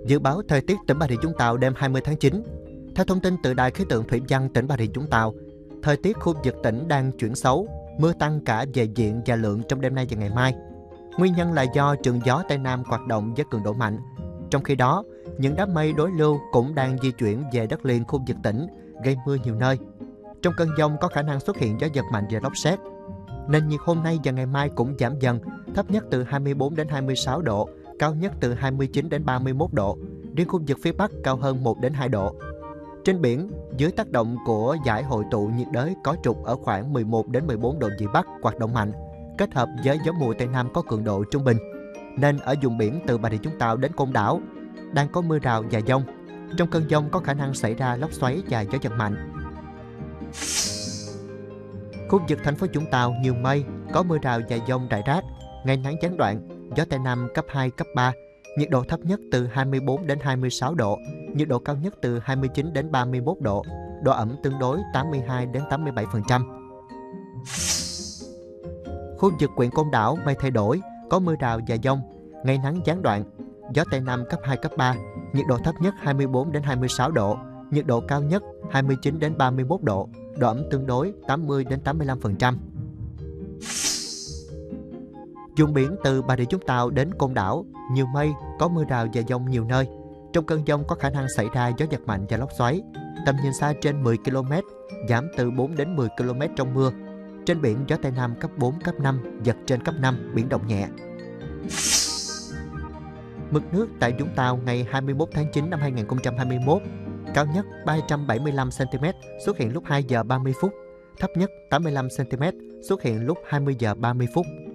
Dự báo thời tiết tỉnh Bà Rịa Vũng Tàu đêm 20 tháng 9. Theo thông tin từ Đài khí tượng thủy văn tỉnh Bà Rịa Vũng Tàu, thời tiết khu vực tỉnh đang chuyển xấu, mưa tăng cả về diện và lượng trong đêm nay và ngày mai. Nguyên nhân là do trường gió Tây Nam hoạt động với cường độ mạnh. Trong khi đó, những đám mây đối lưu cũng đang di chuyển về đất liền khu vực tỉnh, gây mưa nhiều nơi. Trong cơn dông có khả năng xuất hiện gió giật mạnh và lốc sét. Nền nhiệt hôm nay và ngày mai cũng giảm dần, thấp nhất từ 24 đến 26 độ, cao nhất từ 29 đến 31 độ. Riêng khu vực phía Bắc cao hơn 1 đến 2 độ. Trên biển, dưới tác động của giải hội tụ nhiệt đới có trục ở khoảng 11 đến 14 độ vĩ Bắc hoạt động mạnh, kết hợp với gió mùa Tây Nam có cường độ trung bình, nên ở vùng biển từ Bà Rịa Vũng Tàu đến Côn Đảo đang có mưa rào và dông. Trong cơn dông có khả năng xảy ra lốc xoáy và gió giật mạnh. Khu vực thành phố Vũng Tàu nhiều mây, có mưa rào và dông rải rác, ngày nắng gián đoạn, gió Tây Nam cấp 2, cấp 3, nhiệt độ thấp nhất từ 24 đến 26 độ, nhiệt độ cao nhất từ 29 đến 31 độ, độ ẩm tương đối 82 đến 87%. Khu vực huyện Côn Đảo mây thay đổi, có mưa rào và dông, ngày nắng gián đoạn, gió Tây Nam cấp 2, cấp 3, nhiệt độ thấp nhất 24 đến 26 độ, nhiệt độ cao nhất 29 đến 31 độ, độ ẩm tương đối 80 đến 85%. Vùng biển từ Bà Rịa Vũng Tàu đến Côn Đảo, nhiều mây, có mưa rào và dông nhiều nơi. Trong cơn dông có khả năng xảy ra gió giật mạnh và lốc xoáy. Tầm nhìn xa trên 10 km, giảm từ 4 đến 10 km trong mưa. Trên biển gió Tây Nam cấp 4, cấp 5, giật trên cấp 5, biển động nhẹ. Mực nước tại Vũng Tàu ngày 21 tháng 9 năm 2021, cao nhất 375 cm xuất hiện lúc 2 giờ 30 phút, thấp nhất 85 cm xuất hiện lúc 20 giờ 30 phút.